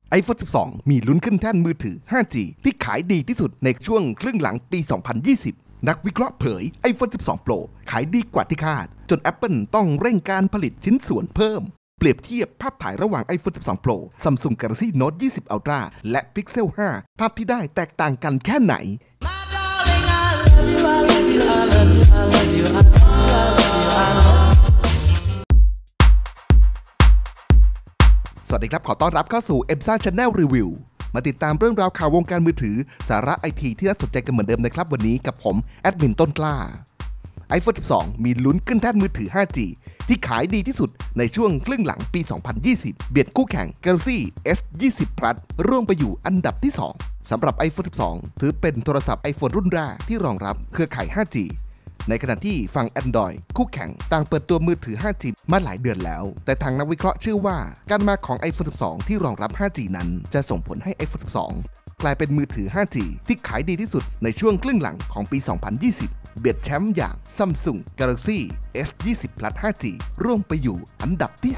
iPhone 12 มีลุ้นขึ้นแท่นมือถือ 5G ที่ขายดีที่สุดในช่วงครึ่งหลังปี 2020 นักวิเคราะห์เผย iPhone 12 Pro ขายดีกว่าที่คาดจน Apple ต้องเร่งการผลิตชิ้นส่วนเพิ่มเปรียบเทียบภาพถ่ายระหว่าง iPhone 12 Pro Samsung Galaxy Note 20 Ultra และ Pixel 5 ภาพที่ได้แตกต่างกันแค่ไหนสวัสดีครับขอต้อนรับเข้าสู่ EMSA Channel Review มาติดตามเรื่องราวข่าววงการมือถือสาระไอทีที่น่าสนใจกันเหมือนเดิมนะครับวันนี้กับผมแอดมินต้นกล้า iPhone 12 มีลุ้นขึ้นแท่นมือถือ 5G ที่ขายดีที่สุดในช่วงครึ่งหลังปี 2020 เบียดคู่แข่ง Galaxy S20 Plus ร่วงไปอยู่อันดับที่ 2 สำหรับ iPhone 12 ถือเป็นโทรศัพท์ iPhone รุ่นแรกที่รองรับเครือข่าย 5Gในขณะที่ฝั่ง Android คู่แข่งต่างเปิดตัวมือถือ 5G มาหลายเดือนแล้วแต่ทางนักวิเคราะห์เชื่อว่าการมาของ iPhone 12 ที่รองรับ 5G นั้นจะส่งผลให้ iPhone 12 กลายเป็นมือถือ 5G ที่ขายดีที่สุดในช่วงครึ่งหลังของปี 2020 เบียดแชมป์อย่าง Samsung Galaxy S20 Plus 5G ร่วงไปอยู่อันดับที่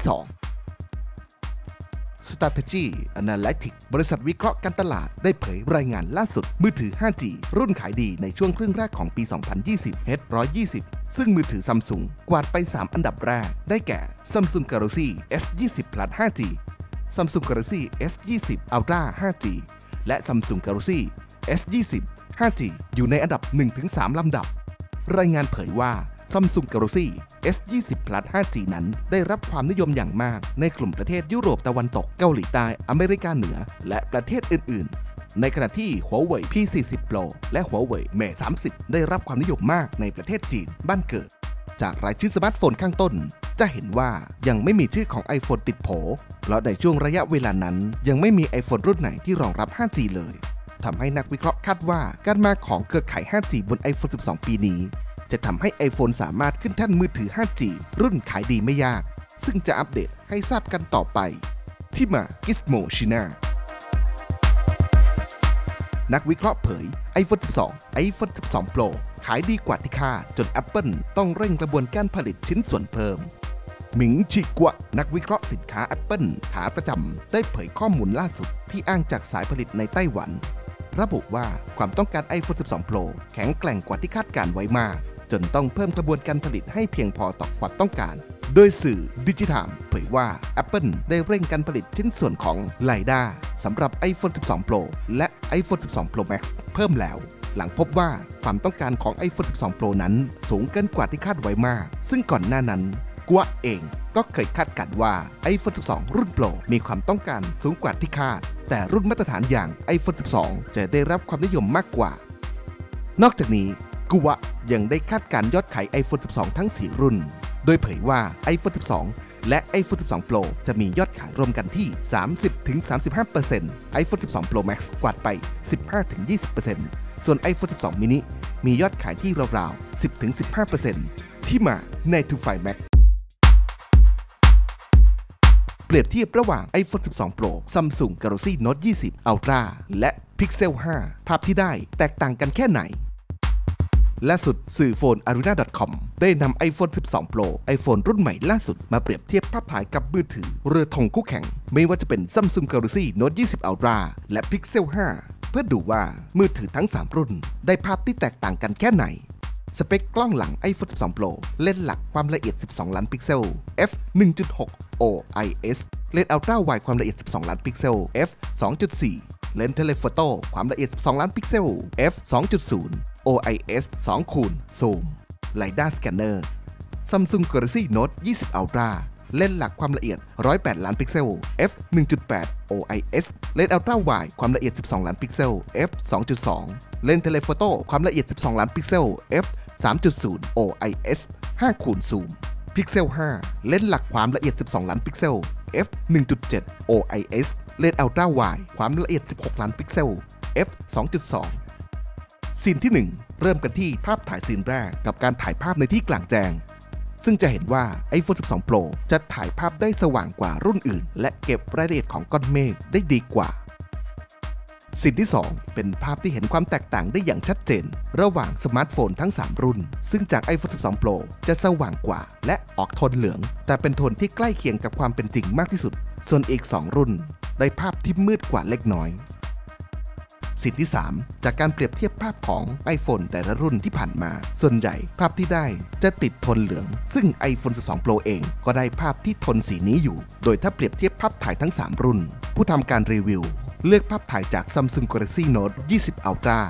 2Strategy Analytics บริษัทวิเคราะห์การตลาดได้เผยรายงานล่าสุดมือถือ 5G รุ่นขายดีในช่วงครึ่งแรกของปี 2020 H120 ซึ่งมือถือ Samsung กวาดไป 3 อันดับแรกได้แก่ Samsung Galaxy S20 Plus 5G Samsung Galaxy S20 Ultra 5G และ Samsung Galaxy S20 5G อยู่ในอันดับ 1-3 ลำดับรายงานเผยว่าSamsung Galaxy S20 Plus 5G นั้นได้รับความนิยมอย่างมากในกลุ่มประเทศยุโรปตะวันตกเกาหลีใต้อเมริกาเหนือและประเทศอื่นๆในขณะที่ Huawei P40 Pro และ Huawei Mate 30ได้รับความนิยมมากในประเทศจีนบ้านเกิดจากรายชื่อสมาร์ทโฟนข้างต้นจะเห็นว่ายังไม่มีชื่อของ iPhone ติดโผเพราะในช่วงระยะเวลานั้นยังไม่มี iPhone รุ่นไหนที่รองรับ 5G เลยทำให้นักวิเคราะห์คาดว่าการมาของเครือข่าย 5G บน iPhone 12 ปีนี้จะทำให้ iPhone สามารถขึ้นแท่นมือถือ 5G รุ่นขายดีไม่ยากซึ่งจะอัปเดตให้ทราบกันต่อไปที่มา Gizmo China นักวิเคราะห์เผย iPhone 12 iPhone 12 Pro ขายดีกว่าที่คาดจน Apple ต้องเร่งกระบวนการผลิตชิ้นส่วนเพิ่มหมิงชิกัวนักวิเคราะห์สินค้า Apple ขาประจำได้เผยข้อมูลล่าสุดที่อ้างจากสายผลิตในไต้หวันระบุว่าความต้องการ iPhone 12 Pro แข็งแกร่งกว่าที่คาดการไว้มากจนต้องเพิ่มกระบวนการผลิตให้เพียงพอต่อความต้องการโดยสื่อดิจิทัลเผยว่า Apple ได้เร่งการผลิตชิ้นส่วนของ LiDAR สำหรับ iPhone 12 Pro และ iPhone 12 Pro Max เพิ่มแล้วหลังพบว่าความต้องการของ iPhone 12 Pro นั้นสูงเกินกว่าที่คาดไว้มากซึ่งก่อนหน้านั้นกัวเองก็เคยคาดการณ์ว่า iPhone 12 รุ่น Pro มีความต้องการสูงกว่าที่คาดแต่รุ่นมาตรฐานอย่าง iPhone 12 จะได้รับความนิยมมากกว่านอกจากนี้กัวยังได้คาดการยอดขาย iPhone 12 ทั้ง 4 รุ่นโดยเผยว่า iPhone 12 และ iPhone 12 Pro จะมียอดขายรวมกันที่ 30-35% iPhone 12 Pro Max กวาดไป 15-20% ส่วน iPhone 12 mini มียอดขายที่ราวๆ 10-15% ที่มาใน 2 Max เปรียบเทียบระหว่าง iPhone 12 Pro Samsung Galaxy Note 20 Ultra และ Pixel 5 ภาพที่ได้แตกต่างกันแค่ไหนล่าสุดสื่อโฟน arena.com ได้นำ iPhone 12 Pro iPhone รุ่นใหม่ล่าสุดมาเปรียบเทียบภาพถ่ายกับมือถือเรือธงคู่แข่งไม่ว่าจะเป็น Samsung Galaxy Note 20 Ultra และ Pixel 5 เพื่อดูว่ามือถือทั้ง 3 รุ่นได้ภาพที่แตกต่างกันแค่ไหนสเปคกล้องหลัง iPhone 12 Pro เลนส์หลักความละเอียด 12 ล้านพิกเซล f 1.6 OIS เลนส์อัลตร้าไวด์ความละเอียด 12 ล้านพิกเซล f 2.4 เลนส์เทเลโฟโต้ความละเอียด 12 ล้านพิกเซล f 2.0 OIS 2 คูณซูม LiDAR Scanner Samsung Galaxy Note 20 Ultra เลนส์หลักความละเอียด 108 ล้านพิกเซล f 1.8 OIS เลนส์อัลตร้าไวด์ความละเอียด 12 ล้านพิกเซล f 2.2 เลนส์เทเลโฟโต้ความละเอียด 12 ล้านพิกเซล f 3.0 OIS 5 คูณซูม Pixel 5 เลนส์หลักความละเอียด 12 ล้านพิกเซล f 1.7 OIS เลนส์อัลตร้าไวด์ความละเอียด 16 ล้านพิกเซล f 2.2 ซีนที่ 1 เริ่มกันที่ภาพถ่ายซีนแรกกับการถ่ายภาพในที่กลางแจ้งซึ่งจะเห็นว่า iPhone 12 Pro จะถ่ายภาพได้สว่างกว่ารุ่นอื่นและเก็บรายละเอียดของก้อนเมฆได้ดีกว่าซีนที่ 2 เป็นภาพที่เห็นความแตกต่างได้อย่างชัดเจนระหว่างสมาร์ทโฟนทั้ง 3 รุ่นซึ่งจาก iPhone 12 Pro จะสว่างกว่าและออกโทนเหลืองแต่เป็นโทนที่ใกล้เคียงกับความเป็นจริงมากที่สุดส่วนอีก 2 รุ่นได้ภาพที่มืดกว่าเล็กน้อยสิ่งที่ 3 จากการเปรียบเทียบภาพของ iPhone แต่ละรุ่นที่ผ่านมาส่วนใหญ่ภาพที่ได้จะติดโทนเหลืองซึ่ง iPhone 12 Pro เองก็ได้ภาพที่โทนสีนี้อยู่โดยถ้าเปรียบเทียบภาพถ่ายทั้ง 3 รุ่นผู้ทำการรีวิวเลือกภาพถ่ายจาก Samsung Galaxy Note 20 Ultra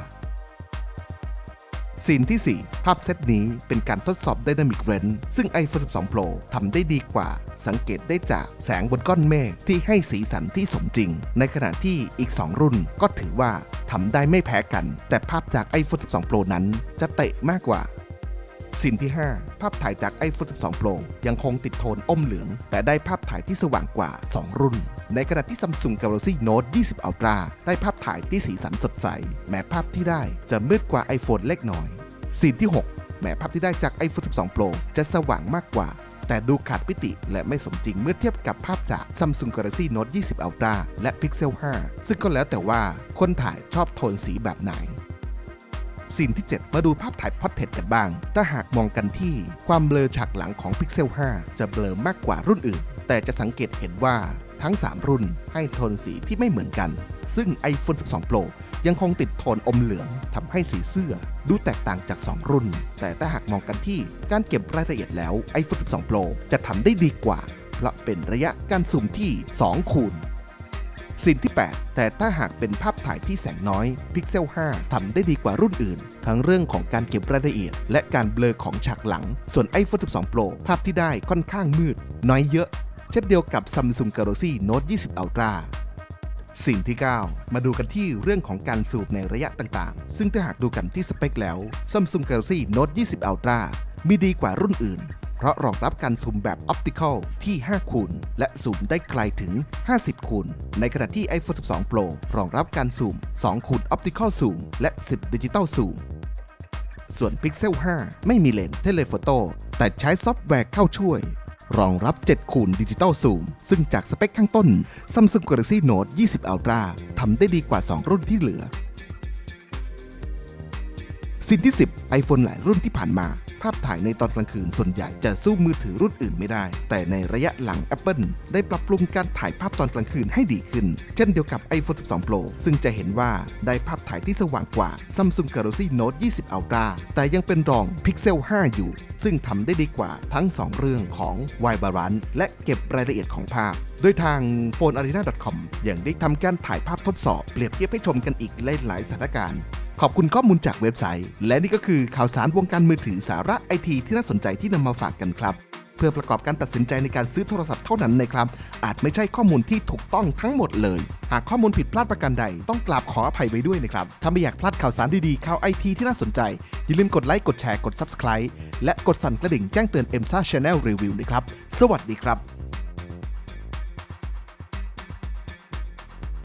ซีนที่ 4 ภาพเซตนี้เป็นการทดสอบ Dynamic Range ซึ่ง iPhone 12 Pro ทำได้ดีกว่าสังเกตได้จากแสงบนก้อนเมฆที่ให้สีสันที่สมจริงในขณะที่อีก 2 รุ่นก็ถือว่าทำได้ไม่แพ้กันแต่ภาพจาก iPhone 12 Pro นั้นจะเตะมากกว่าซีนที่ 5 ภาพถ่ายจาก iPhone 12 Pro ยังคงติดโทนอมเหลืองแต่ได้ภาพถ่ายที่สว่างกว่า 2 รุ่นในขณะที่ Samsung Galaxy Note 20 Ultra ได้ภาพถ่ายที่สีสันสดใสแม้ภาพที่ได้จะมืดกว่า iPhone เล็กน้อยซีนที่ 6 แม้ภาพที่ได้จาก iPhone 12 Pro จะสว่างมากกว่าแต่ดูขาดมิติและไม่สมจริงเมื่อเทียบกับภาพจาก Samsung Galaxy Note 20 Ultra และ Pixel 5 ซึ่งก็แล้วแต่ว่าคนถ่ายชอบโทนสีแบบไหนซีนที่ 7 มาดูภาพถ่ายพอร์เทรตกันบ้างถ้าหากมองกันที่ความเบลอฉากหลังของ Pixel 5 จะเบลอมากกว่ารุ่นอื่นแต่จะสังเกตเห็นว่าทั้ง 3 รุ่นให้โทนสีที่ไม่เหมือนกันซึ่ง iPhone 12 Pro ยังคงติดโทนอมเหลืองทำให้สีเสื้อดูแตกต่างจาก 2 รุ่นแต่ถ้าหากมองกันที่การเก็บรายละเอียดแล้ว iPhone 12 Pro จะทำได้ดีกว่าเพราะเป็นระยะการซูมที่2 คูณซีนที่ 8 แต่ถ้าหากเป็นภาพถ่ายที่แสงน้อย Pixel 5 ทำได้ดีกว่ารุ่นอื่นทั้งเรื่องของการเก็บรายละเอียดและการเบลอของฉากหลังส่วน iPhone 12 Pro ภาพที่ได้ค่อนข้างมืดน้อยเยอะเช่นเดียวกับ Samsung Galaxy Note 20 Ultra สิ่งที่ 9 มาดูกันที่เรื่องของการซูมในระยะต่างๆซึ่งถ้าหากดูกันที่สเปคแล้ว Samsung Galaxy Note 20 Ultra มีดีกว่ารุ่นอื่นเพราะรองรับการซูมแบบออปติคอลที่ 5 คูณและซูมได้ไกลถึง 50 คูณในขณะที่ iPhone 12 Pro รองรับการซูม 2 คูณออปติคอลซูมและ 10 ดิจิตอลซูมส่วน Pixel 5 ไม่มีเลนส์เทเลโฟโต้แต่ใช้ซอฟต์แวร์เข้าช่วยรองรับ 7 คูณดิจิตอลซูมซึ่งจากสเปคข้างต้น Samsung Galaxy Note 20 Ultra ทำได้ดีกว่า 2 รุ่นที่เหลือซีนที่ 10 iPhone หลายรุ่นที่ผ่านมาภาพถ่ายในตอนกลางคืนส่วนใหญ่จะสู้มือถือรุ่นอื่นไม่ได้แต่ในระยะหลัง Apple ได้ปรับปรุงการถ่ายภาพตอนกลางคืนให้ดีขึ้นเช่นเดียวกับ iPhone 12 Pro ซึ่งจะเห็นว่าได้ภาพถ่ายที่สว่างกว่า Samsung Galaxy Note 20 Ultra แต่ยังเป็นรอง Pixel 5 อยู่ซึ่งทำได้ดีกว่าทั้ง 2 เรื่องของ White Balance และเก็บรายละเอียดของภาพโดยทาง phonearena.com ยังได้ทำการถ่ายภาพทดสอบเปรียบเทียบให้ชมกันอีกหลายสถานการณ์ขอบคุณข้อมูลจากเว็บไซต์และนี่ก็คือข่าวสารวงการมือถือสาระไอทีที่น่าสนใจที่นำมาฝากกันครับเพื่อประกอบการตัดสินใจในการซื้อโทรศัพท์เท่านั้นนะครับอาจไม่ใช่ข้อมูลที่ถูกต้องทั้งหมดเลยหากข้อมูลผิดพลาดประการใดต้องกราบขออภัยไว้ด้วยนะครับถ้าไม่อยากพลาดข่าวสารดีๆข่าวไอทีที่น่าสนใจอย่าลืมกดไลค์กดแชร์กด Subscribe และกดสั่นกระดิ่งแจ้งเตือน EMSA Channel Review นะครับสวัสดีครับ